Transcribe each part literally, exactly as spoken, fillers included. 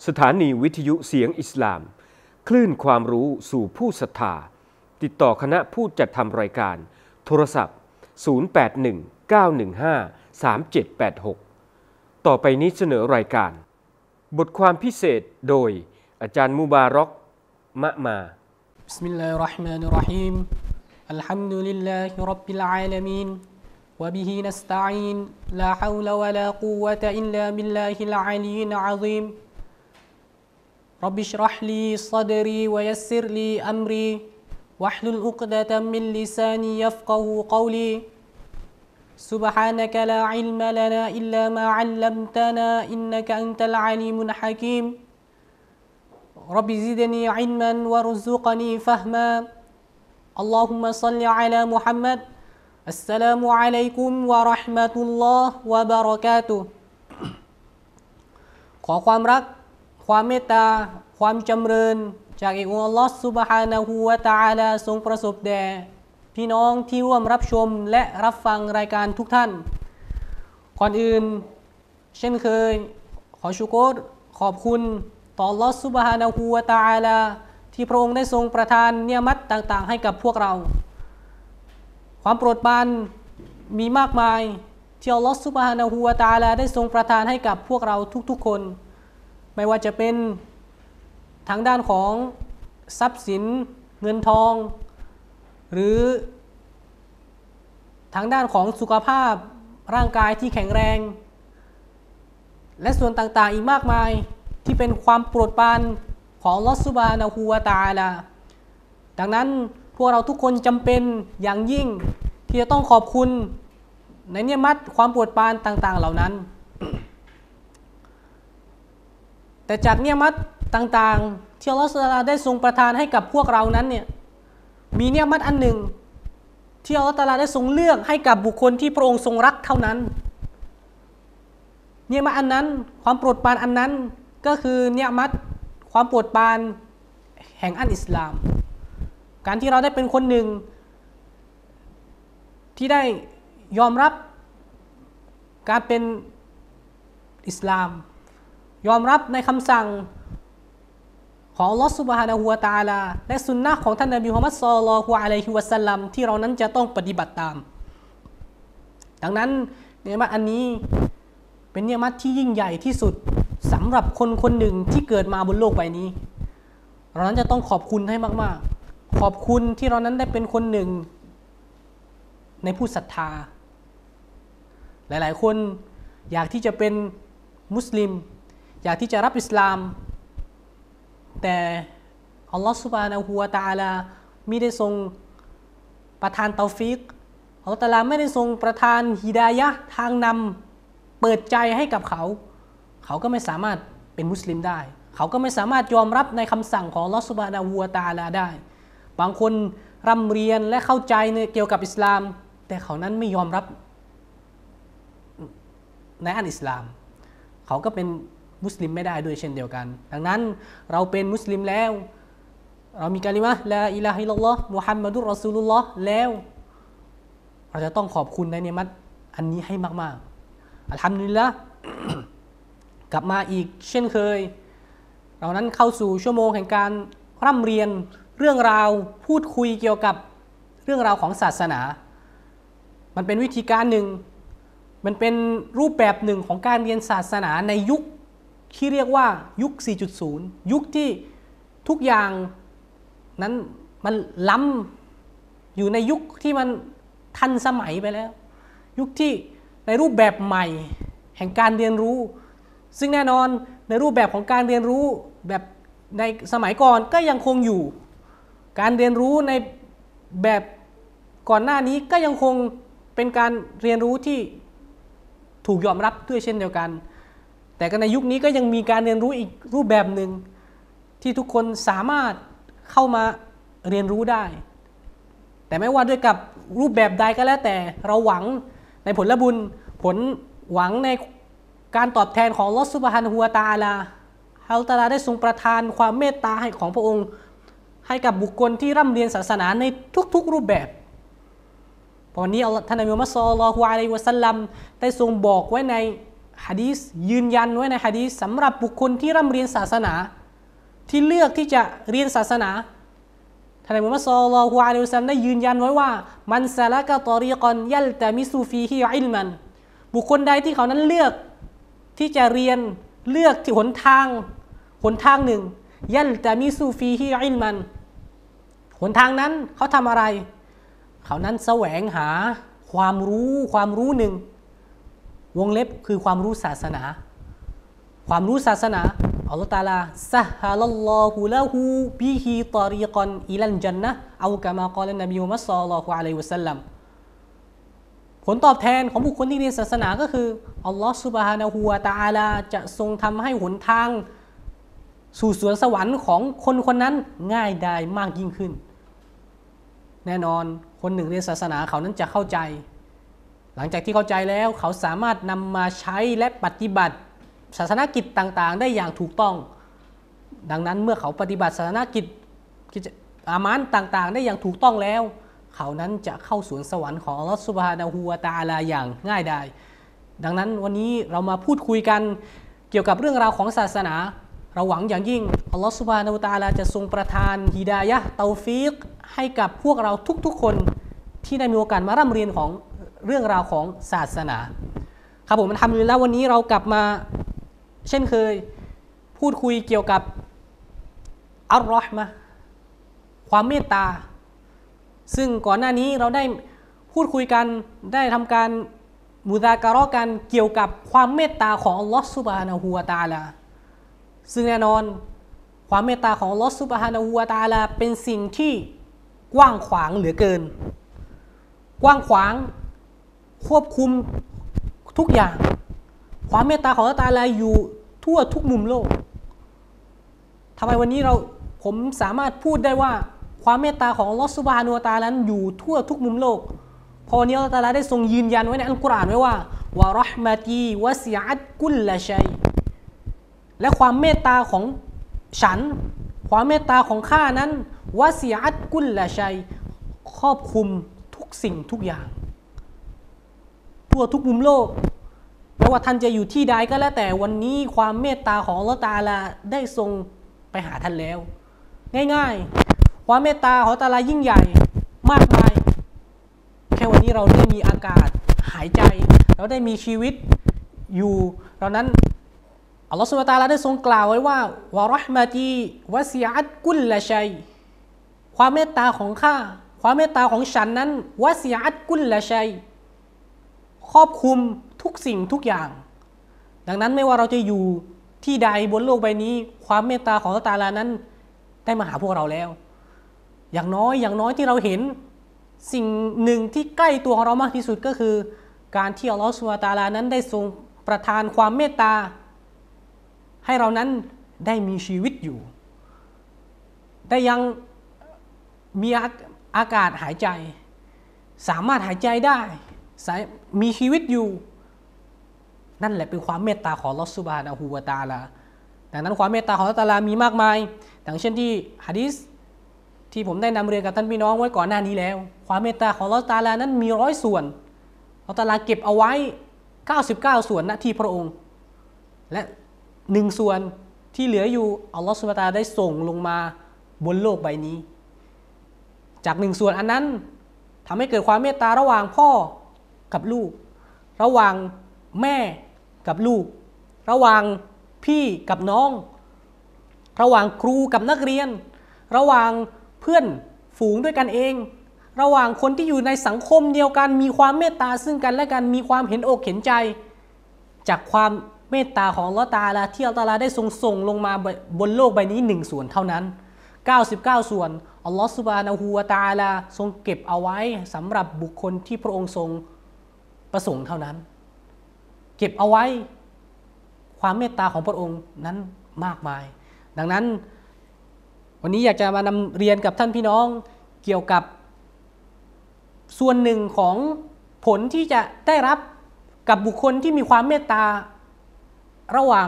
สถานีวิทยุเสียงอิสลามคลื่นความรู้สู่ผู้ศรัทธาติดต่อคณะผู้จัดทำรายการโทรศัพท์ศูนย์ แปด หนึ่ง เก้า หนึ่ง ห้า สาม เจ็ด แปด หกต่อไปนี้เสนอรายการบทความพิเศษโดยอาจารย์มุบารอกมะมาบิสมิลลาฮิรเราะห์มานิรเราะฮีมอัลฮัมดุลิลลาฮิร็อบบิลอาลามีนวะบิฮินัสตะอีนลาฮาวละวะลากุวะตะอิลลาบิลลาฮิลอาลียอะซีมร็อบบิชเราะห์ลีศอดรีวะยัสซิรลีอัมรีวะห์ลุลอุกดะตัมมินลิซานียัฟกะฮูกอลีسبحانك لا علم لنا إلا ما علمتنا إنك أنت العليم الحكيم رب زدني علما وارزقني فهما اللهم صل على محمد السلام عليكم ورحمة الله وبركاته ขอความรักความเมตตาความจำเริญจากเอกองค์อัลลอฮฺซุบฮานะฮูวะตะอาลาทรงประสบแด่พี่น้องที่ร่วมรับชมและรับฟังรายการทุกท่านก่อนอื่นเช่นเคยขอชุกรขอบคุณต่ออัลลอฮฺซุบฮานะฮูวะตะอาลาที่พระองค์ได้ทรงประทานเนียมัตต่างๆให้กับพวกเราความโปรดปรานมีมากมายที่อัลลอฮฺซุบฮานะฮูวะตะอาลาได้ทรงประทานให้กับพวกเราทุกๆคนไม่ว่าจะเป็นทางด้านของทรัพย์สินเงินทองหรือทางด้านของสุขภาพร่างกายที่แข็งแรงและส่วนต่างๆอีกมากมายที่เป็นความโปรดปรานของอัลเลาะห์ซุบฮานะฮูวะตะอาลาดังนั้นพวกเราทุกคนจำเป็นอย่างยิ่งที่จะต้องขอบคุณในเนียมัตความโปรดปรานต่างๆเหล่านั้น แต่จากเนียมัตต่างๆที่อัลเลาะห์ซุบฮานะฮูวะตะอาลาได้ทรงประทานให้กับพวกเรานั้นเนี่ยมีเนียมัตอันหนึ่งที่อัลเลาะห์ตะอาลาได้ทรงเลือกให้กับบุคคลที่พระองค์ทรงรักเท่านั้นเนียมัตอันนั้นความโปรดปรานอันนั้นก็คือเนียมัตความโปรดปรานแห่งอันอิสลามการที่เราได้เป็นคนหนึ่งที่ได้ยอมรับการเป็นอิสลามยอมรับในคำสั่งของอัลเลาะห์ซุบฮานะฮูวะตะอาลาและสุนนะห์ของท่านนบีมุฮัมมัดศ็อลลัลลอฮุอะลัยฮิวะซัลลัมที่เรานั้นจะต้องปฏิบัติตามดังนั้นเนียมัตอันนี้เป็นเนียมัตที่ยิ่งใหญ่ที่สุดสำหรับคนคนหนึ่งที่เกิดมาบนโลกใบนี้เรานั้นจะต้องขอบคุณให้มากๆขอบคุณที่เรานั้นได้เป็นคนหนึ่งในผู้ศรัทธาหลายๆคนอยากที่จะเป็นมุสลิมอยากที่จะรับอิสลามแต่อัลลอฮฺซุบฮานะฮูวะตะอาลาไม่ได้ทรงประทานเตาฟิกอัลลอฮฺตะอาลาไม่ได้ทรงประทานฮิดายะห์ทางนำเปิดใจให้กับเขาเขาก็ไม่สามารถเป็นมุสลิมได้เขาก็ไม่สามารถยอมรับในคำสั่งของอัลลอฮฺซุบฮานะฮูวะตะอาลาได้บางคนร่ำเรียนและเข้าใจในเกี่ยวกับอิสลามแต่เขานั้นไม่ยอมรับในอันอิสลามเขาก็เป็นมุสลิมไม่ได้ด้วยเช่นเดียวกันดังนั้นเราเป็นมุสลิมแล้วเรามีกะลิมะห์ลาอิลาฮะอิลลัลลอฮ์มุฮัมมัดุรรอซูลุลลอฮ์แล้วเราจะต้องขอบคุณในเนียมัตอันนี้ให้มากๆอัลฮัมดุลิลละห์ กลับมาอีกเช่นเคยเรานั้นเข้าสู่ชั่วโมงแห่งการร่ำเรียนเรื่องราวพูดคุยเกี่ยวกับเรื่องราวของศาสนามันเป็นวิธีการหนึ่งมันเป็นรูปแบบหนึ่งของการเรียนศาสนาในยุคที่เรียกว่ายุค สี่จุดศูนย์ ยุคที่ทุกอย่างนั้นมันล้ำอยู่ในยุคที่มันทันสมัยไปแล้วยุคที่ในรูปแบบใหม่แห่งการเรียนรู้ซึ่งแน่นอนในรูปแบบของการเรียนรู้แบบในสมัยก่อนก็ยังคงอยู่การเรียนรู้ในแบบก่อนหน้านี้ก็ยังคงเป็นการเรียนรู้ที่ถูกยอมรับด้วยเช่นเดียวกันแต่ก็ในยุคนี้ก็ยังมีการเรียนรู้อีกรูปแบบหนึ่งที่ทุกคนสามารถเข้ามาเรียนรู้ได้แต่ไม่ว่าด้วยกับรูปแบบใดก็แล้วแต่เราหวังในผลบุญผลหวังในการตอบแทนของอัลเลาะห์ซุบฮานะฮูวะตะอาลาอัลเลาะห์ตะอาลาได้ทรงประทานความเมตตาให้ของพระองค์ให้กับบุคคลที่ร่ำเรียนศาสนาในทุกๆรูปแบบวันนี้ท่านนบีมุฮัมมัดศ็อลลัลลอฮุอะลัยฮิวะซัลลัมได้ทรงบอกไว้ในหะดีษยืนยันไว้ในหะดีษสำหรับบุคคลที่ร่ำเรียนศาสนาที่เลือกที่จะเรียนศาสนาท่านนบีมุฮัมมัดศ็อลลัลลอฮุอะลัยฮิวะซัลลัมได้ยืนยันไว้ว่ามันซะละกะฏอรีกันยัลตะมิซุฟีฮิอิลมันบุคคลใดที่เขานั้นเลือกที่จะเรียนเลือกที่หนทางหนทางหนึ่งยัลตะมิซุฟีฮิอิลมันหนทางนั้นเขาทำอะไรเขานั้นแสวงหาความรู้ความรู้หนึ่งวงเล็บคือความรู้ศาสนาความรู้ศาสนาอัลลอฮฺตะอาลาซะฮะลัลลอฮุละฮูบิฮิตอรีกันอิลัลญันนะฮ์เอากะมากอลันนบีมุฮัมมัดศ็อลลัลลอฮุอะลัยฮิวะซัลลัมผลตอบแทนของบุคคลที่เรียนศาสนาก็คืออัลลอฮฺซุบฮานะฮูวะตะอาลาจะทรงทำให้หนทางสู่สวนสวรรค์ของคนคนนั้นง่ายดายมากยิ่งขึ้นแน่นอนคนหนึ่งเรียนศาสนาเขานั้นจะเข้าใจหลังจากที่เข้าใจแล้วเขาสามารถนำมาใช้และปฏิบัติศาสนกิจต่างๆได้อย่างถูกต้องดังนั้นเมื่อเขาปฏิบัติศาสนกิจอามานต่างๆได้อย่างถูกต้องแล้วเขานั้นจะเข้าสวนสวรรค์ของอัลลอฮฺซุบฮานะฮูวะตะอาลาอย่างง่ายดายดังนั้นวันนี้เรามาพูดคุยกันเกี่ยวกับเรื่องราวของศาสนาเราหวังอย่างยิ่งอัลลอฮฺซุบฮานะฮูวะตะอาลาจะทรงประทานฮิดายะห์เตาฟีกให้กับพวกเราทุกๆคนที่ได้มีโอกาสมาร่ำเรียนของเรื่องราวของศาสนาครับผมมันทำอยู่แล้ววันนี้เรากลับมาเช่นเคยพูดคุยเกี่ยวกับอัลรอฮ์มะห์ความเมตตาซึ่งก่อนหน้านี้เราได้พูดคุยกันได้ทำการมุซากะเราะห์กันเกี่ยวกับความเมตตาของอัลลอฮ์ซุบฮานะฮูวะตะอาลาซึ่งแน่นอนความเมตตาของอัลลอฮ์ซุบฮานะฮูวะตะอาลาเป็นสิ่งที่กว้างขวางเหลือเกินกว้างขวางควบคุมทุกอย่างความเมตตาของอัลลอฮ์ตะอาลาอยู่ทั่วทุกมุมโลกทำไมวันนี้เราผมสามารถพูดได้ว่าความเมตตาของอัลลอฮ์ซุบฮานะฮูวะตะอาลาอยู่ทั่วทุกมุมโลกพอนี้อัลลอฮ์ตะอาลาได้ทรงยืนยันไว้ในอัลกุรอานไว้ว่าวะเราะห์มะตีวะซิอะตกุลละชัยและความเมตตาของฉันความเมตตาของข้านั้นวะซิอะตกุลละชัยครอบคลุมทุกสิ่งทุกอย่างทั่วทุกมุมโลกไม่ว่าท่านจะอยู่ที่ใดก็แล้วแต่วันนี้ความเมตตาของอัลเลาะห์ตะอาลาได้ทรงไปหาท่านแล้วง่ายๆความเมตตาของอัลเลาะห์ตะอาลายิ่งใหญ่มากมายแค่วันนี้เราได้มีอากาศหายใจเราได้มีชีวิตอยู่เรานั้นอัลลอฮฺซุบฮานะฮูวะตะอาลาได้ทรงกล่าวไว้ว่าวะเราะห์มะตีวะซิอะตกุลละชัยความเมตตาของข้าความเมตตาของฉันนั้นวะซิอะตกุลละชัยครอบคลุมทุกสิ่งทุกอย่างดังนั้นไม่ว่าเราจะอยู่ที่ใดบนโลกใบนี้ความเมตตาของอัลเลาะห์ตะอาลานั้นได้มาหาพวกเราแล้วอย่างน้อยอย่างน้อยที่เราเห็นสิ่งหนึ่งที่ใกล้ตัวของเรามากที่สุดก็คือการที่อัลเลาะห์ซุบฮานะฮูวะตะอาลานั้นได้ทรงประทานความเมตตาให้เรานั้นได้มีชีวิตอยู่ได้ยังมีอากาศหายใจสามารถหายใจได้มีชีวิตอยู่นั่นแหละเป็นความเมตตาของอัลเลาะห์ซุบฮานะฮูวะตะอาลาดังนั้นความเมตตาของอัลเลาะห์ตะอาลามีมากมายดังเช่นที่หะดีษที่ผมได้นำเรียนกับท่านพี่น้องไว้ก่อนหน้านี้แล้วความเมตตาของอัลเลาะห์ตะอาลานั้นมีร้อยส่วนอัลเลาะห์ตะอาลาเก็บเอาไว้เก้าสิบเก้าส่วนณที่พระองค์และหนึ่งส่วนที่เหลืออยู่อัลเลาะห์ซุบฮานะฮูวะตะอาลาได้ส่งลงมาบนโลกใบนี้จากหนึ่งส่วนอันนั้นทำให้เกิดความเมตตาระหว่างพ่อกับลูกระหว่างแม่กับลูกระหว่างพี่กับน้องระหว่างครูกับนักเรียนระหว่างเพื่อนฝูงด้วยกันเองระหว่างคนที่อยู่ในสังคมเดียวกันมีความเมตตาซึ่งกันและกันมีความเห็นอกเห็นใจจากความเมตตาของอัลเลาะห์ตะอาลาที่อัลเลาะห์ตะอาลาได้ทรงส่งลงมาบนโลกใบนี้หนึ่งส่วนเท่านั้นเก้าสิบเก้าส่วนอัลเลาะห์ซุบฮานะฮูวะตะอาลาทรงเก็บเอาไว้สำหรับบุคคลที่พระองค์ทรงประสงค์เท่านั้นเก็บเอาไว้ความเมตตาของพระองค์นั้นมากมายดังนั้นวันนี้อยากจะมานำเรียนกับท่านพี่น้องเกี่ยวกับส่วนหนึ่งของผลที่จะได้รับกับบุคคลที่มีความเมตตาระหว่าง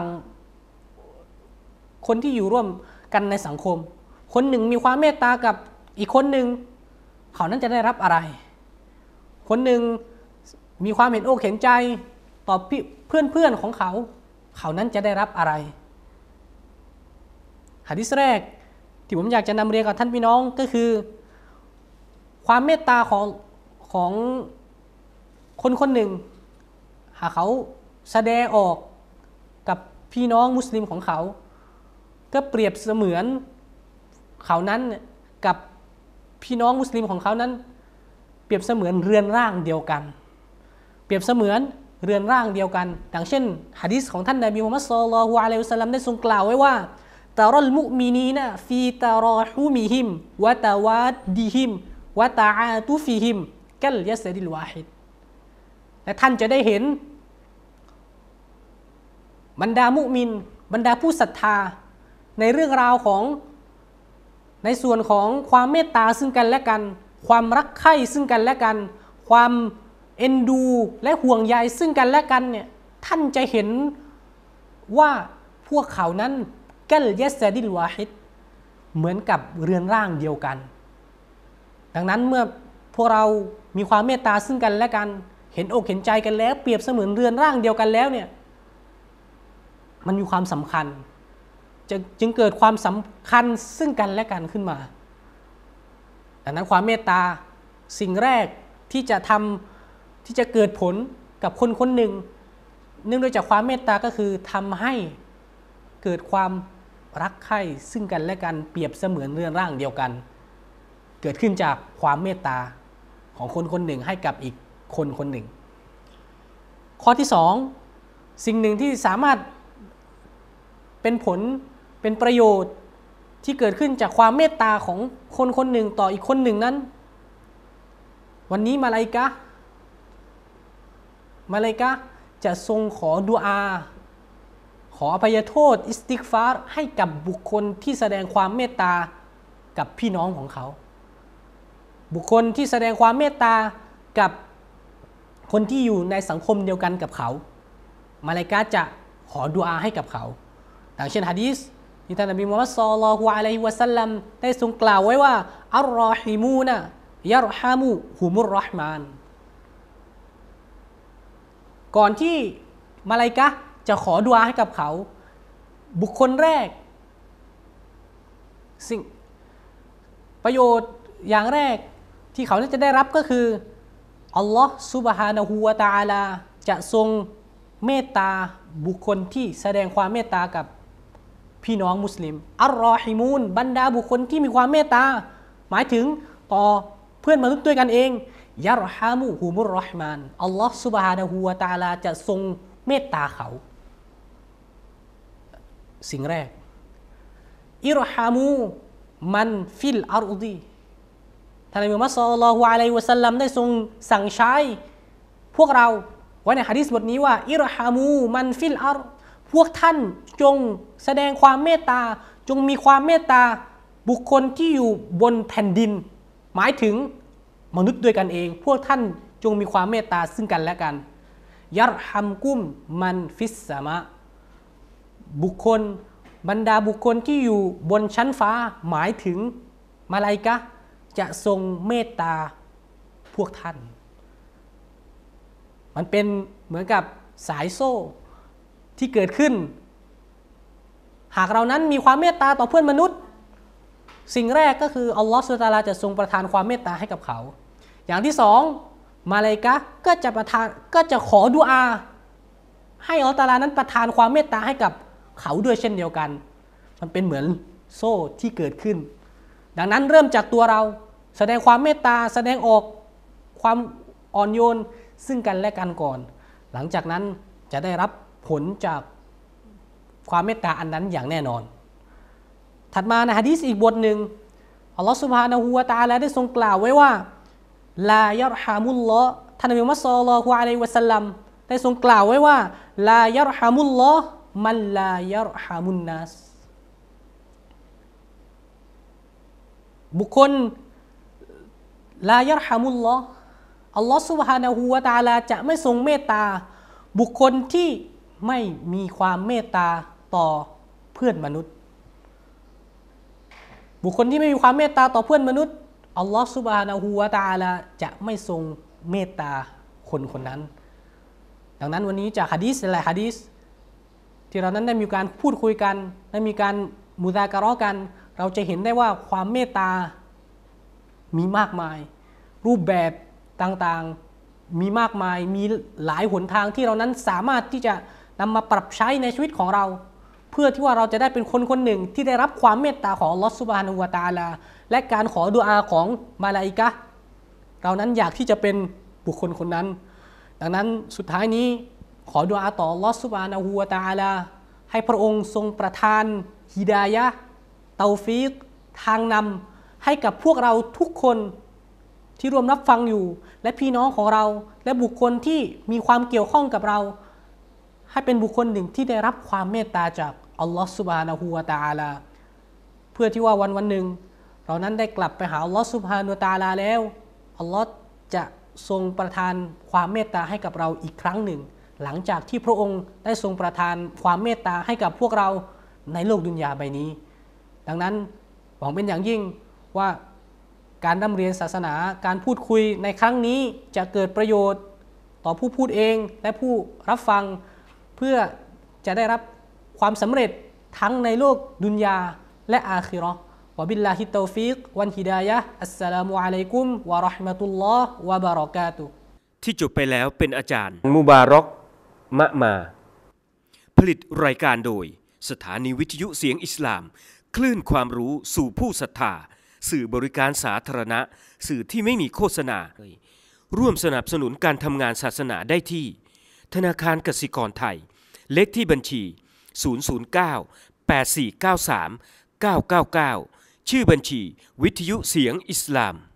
คนที่อยู่ร่วมกันในสังคมคนหนึ่งมีความเมตตากับอีกคนหนึ่งเขานั้นจะได้รับอะไรคนหนึ่งมีความเห็นอกเห็นใจต่อเพื่อนเพื่อนของเขาเขานั้นจะได้รับอะไรหะดีษแรกที่ผมอยากจะนำเรียนกับท่านพี่น้องก็คือความเมตตาของของคนคนหนึ่งหากเขาแสดงออกกับพี่น้องมุสลิมของเขาก็เปรียบเสมือนเขานั้นกับพี่น้องมุสลิมของเขานั้นเปรียบเสมือนเรือนร่างเดียวกันเปรียบเสมือนเรือนร่างเดียวกันดังเช่นหะดีษของท่านนบีมุฮัมมัดศ็อลลัลลอฮุอะลัยฮิวะซัลลัมได้ทรงกล่าวไว้ว่าตารัลมุมินีนะฟีตารอฮุมิฮิมวะตาวาดดิฮิมวะตาอาตุฟิฮิมกัลยัสดิลวาฮิดและท่านจะได้เห็นบรรดามุมินบรรดาผู้ศรัทธาในเรื่องราวของในส่วนของความเมตตาซึ่งกันและกันความรักใคร่ซึ่งกันและกันความเอ็นดูและห่วงใยซึ่งกันและกันเนี่ยท่านจะเห็นว่าพวกเขานั้นกัลยัสดิลวาฮิดเหมือนกับเรือนร่างเดียวกันดังนั้นเมื่อพวกเรามีความเมตตาซึ่งกันและกันเห็นอกเห็นใจกันแล้วเปรียบเสมือนเรือนร่างเดียวกันแล้วเนี่ยมันมีความสำคัญจึงเกิดความสำคัญซึ่งกันและกันขึ้นมาดังนั้นความเมตตาสิ่งแรกที่จะทำที่จะเกิดผลกับคนคนหนึ่งเนื่องด้วยจากความเมตตาก็คือทำให้เกิดความรักใคร่ซึ่งกันและกันเปรียบเสมือนเรือนร่างเดียวกันเกิดขึ้นจากความเมตตาของคนคนหนึ่งให้กับอีกคนคนหนึ่งข้อที่สองสิ่งหนึ่งที่สามารถเป็นผลเป็นประโยชน์ที่เกิดขึ้นจากความเมตตาของคนคนหนึ่งต่ออีกคนหนึ่งนั้นวันนี้มาลาอิกะฮ์มาลาอิกะฮ์จะทรงขอดุอาขออภัยโทษอิสติฆฟารให้กับบุคคลที่แสดงความเมตตากับพี่น้องของเขาบุคคลที่แสดงความเมตตากับคนที่อยู่ในสังคมเดียวกันกับเขามาลาอิกะฮ์จะขอดุอาให้กับเขาดังเช่นหะดีษที่ท่านนบีมุฮัมมัดศ็อลลัลลอฮุอะลัยฮิวะซัลลัมได้ทรงกล่าวไว้ว่าอัรรอฮิมูนะยัรฮามุฮุมุรเราะห์มานก่อนที่มาลาอิกะฮ์จะขอดุอาให้กับเขาบุคคลแรกสิ่งประโยชน์อย่างแรกที่เขาจะได้รับก็คืออัลลอฮ์ซุบฮานะฮูวะตะอาลาจะทรงเมตตาบุคคลที่แสดงความเมตตากับพี่น้องมุสลิมอัลรอฮิมูนบรรดาบุคคลที่มีความเมตตาหมายถึงต่อเพื่อนมนุษย์ด้วยกันเองยัรฮามุฮุมุรเราะห์มานอัลลอฮ์ซุบฮานะฮูวะตะอาลาจะทรงเมตตาเขาสิ่งแรกอิรฮามูมันฟิลอาร์ฎีท่านนบีมุฮัมมัดศ็อลลัลลอฮุอะลัยฮิวะซัลลัมได้ทรงสั่งใช้พวกเราไว้ในหะดีษบทนี้ว่าอิรฮามูมันฟิลอาร์ฎพวกท่านจงแสดงความเมตตาจงมีความเมตตาบุคคลที่อยู่บนแผ่นดินหมายถึงมนุษย์ด้วยกันเองพวกท่านจงมีความเมตตาซึ่งกันและกันยัรฮัมกุมมันฟิสสามะบุคคลบรรดาบุคคลที่อยู่บนชั้นฟ้าหมายถึงมาลาอิกะฮ์จะทรงเมตตาพวกท่านมันเป็นเหมือนกับสายโซ่ที่เกิดขึ้นหากเรานั้นมีความเมตตาต่อเพื่อนมนุษย์สิ่งแรกก็คืออัลลอฮฺซุบฮานะฮูวะตะอาลาจะทรงประทานความเมตตาให้กับเขาอย่างที่สองมาลาอิกะฮ์ก็จะประทานก็จะขอดุอาให้อัลลอฮฺตะอาลานั้นประทานความเมตตาให้กับเขาด้วยเช่นเดียวกันมันเป็นเหมือนโซ่ที่เกิดขึ้นดังนั้นเริ่มจากตัวเราแสดงความเมตตาแสดงออกความอ่อนโยนซึ่งกันและกันก่อนหลังจากนั้นจะได้รับผลจากความเมตตาอันนั้นอย่างแน่นอนถัดมาในหะดีษอีกบทหนึ่งอัลลอฮฺซุบฮานะฮูวะตะอาลาได้ทรงกล่าวไว้ว่าลายัรฮามุลลอฮ์ท่านนบีมุฮัมมัดศ็อลลัลลอฮุอะลัยฮิวะซัลลัมได้ทรงกล่าวไว้ว่าลายัรฮามุลลอฮ์มันลายัรฮามุนนัสบุคคลลายัรฮามุลลอฮ์อัลลอฮฺซุบฮานะฮูวะตะอาลาจะไม่ทรงเมตตาบุคคลที่ไม่มีความเมตตาต่อเพื่อนมนุษย์บุคคลที่ไม่มีความเมตตาต่อเพื่อนมนุษย์อัลลอฮฺซุบฮานะฮูวะตะอาลาจะไม่ทรงเมตตาคนคนนั้นดังนั้นวันนี้จากหะดีษหลายหะดีษที่เรานั้นได้มีการพูดคุยกันได้มีการมุซาการะห์กันเราจะเห็นได้ว่าความเมตตามีมากมายรูปแบบต่างๆมีมากมายมีหลายหนทางที่เรานั้นสามารถที่จะนำมาปรับใช้ในชีวิตของเราเพื่อที่ว่าเราจะได้เป็นคนคนหนึ่งที่ได้รับความเมตตาของอัลลอฮฺซุบฮานะฮูวะตะอาลาและการขอดุอาของมาลาอิกะฮ์เรานั้นอยากที่จะเป็นบุคคลคนนั้นดังนั้นสุดท้ายนี้ขอดุอาต่ออัลลอฮฺซุบฮานะฮูวะตะอาลาให้พระองค์ทรงประทานฮิดายะห์เตาฟีกทางนำให้กับพวกเราทุกคนที่รวมรับฟังอยู่และพี่น้องของเราและบุคคลที่มีความเกี่ยวข้องกับเราให้เป็นบุคคลหนึ่งที่ได้รับความเมตตาจากอัลลอฮฺซุบฮานะฮูวะตะอาลาเพื่อที่ว่าวันวันหนึ่งเรานั้นได้กลับไปหาอัลลอฮฺซุบฮานะฮูวะตะอาลาแล้วอัลลอฮฺจะทรงประทานความเมตตาให้กับเราอีกครั้งหนึ่งหลังจากที่พระองค์ได้ทรงประทานความเมตตาให้กับพวกเราในโลกดุนยาใบนี้ดังนั้นหวังเป็นอย่างยิ่งว่าการร่ำเรียนศาสนาการพูดคุยในครั้งนี้จะเกิดประโยชน์ต่อผู้พูดเองและผู้รับฟังเพื่อจะได้รับความสำเร็จทั้งในโลกดุนยาและอาคิเราะห์วะบิลลาฮิตตอฟีกวันฮิดายะฮ์อัสสลามุอะลัยกุมวะเราะห์มะตุลลอฮ์วะบะเราะกาตุฮ์ที่จบไปแล้วเป็นอาจารย์มุบารอกมะมาผลิตรายการโดยสถานีวิทยุเสียงอิสลามคลื่นความรู้สู่ผู้ศรัทธาสื่อบริการสาธารณะสื่อที่ไม่มีโฆษณาร่วมสนับสนุนการทำงานศาสนาได้ที่ธนาคารกสิกรไทยเลขที่บัญชีศูนย์ ศูนย์ เก้า แปด สี่ เก้า สาม เก้า เก้า เก้าชื่อบัญชีวิทยุเสียงอิสลาม